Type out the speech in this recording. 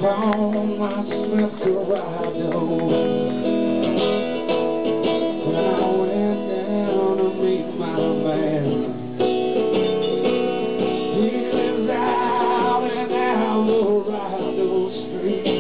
upon my Smith Corrado. When I went down to meet my man, he lives out in Alvarado Street.